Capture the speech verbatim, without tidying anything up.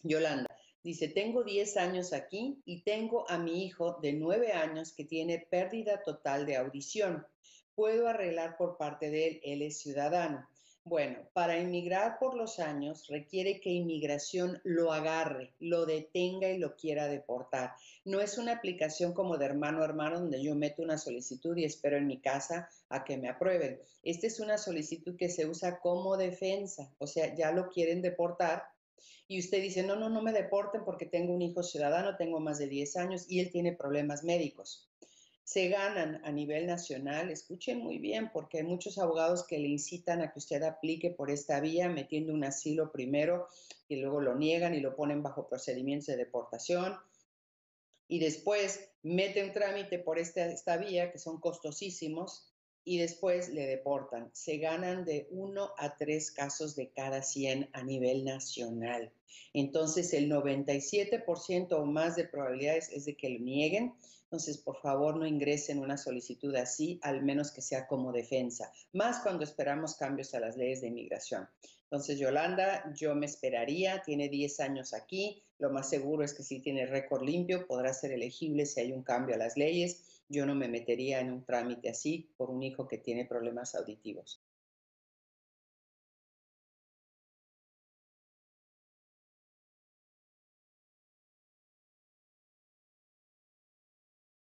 Yolanda dice, tengo diez años aquí y tengo a mi hijo de nueve años que tiene pérdida total de audición. ¿Puedo arreglar por parte de él? Él es ciudadano. Bueno, para inmigrar por los años requiere que inmigración lo agarre, lo detenga y lo quiera deportar. No es una aplicación como de hermano a hermano donde yo meto una solicitud y espero en mi casa a que me aprueben. Esta es una solicitud que se usa como defensa, o sea, ya lo quieren deportar y usted dice, no, no, no me deporten porque tengo un hijo ciudadano, tengo más de diez años y él tiene problemas médicos. Se ganan a nivel nacional, escuchen muy bien, porque hay muchos abogados que le incitan a que usted aplique por esta vía, metiendo un asilo primero y luego lo niegan y lo ponen bajo procedimientos de deportación y después mete un trámite por esta, esta vía, que son costosísimos, y después le deportan. Se ganan de uno a tres casos de cada cien a nivel nacional. Entonces, el noventa y siete por ciento o más de probabilidades es de que lo nieguen. Entonces, por favor, no ingresen una solicitud así, al menos que sea como defensa, más cuando esperamos cambios a las leyes de inmigración. Entonces, Yolanda, yo me esperaría, tiene diez años aquí, lo más seguro es que si tiene récord limpio, podrá ser elegible si hay un cambio a las leyes. Yo no me metería en un trámite así por un hijo que tiene problemas auditivos.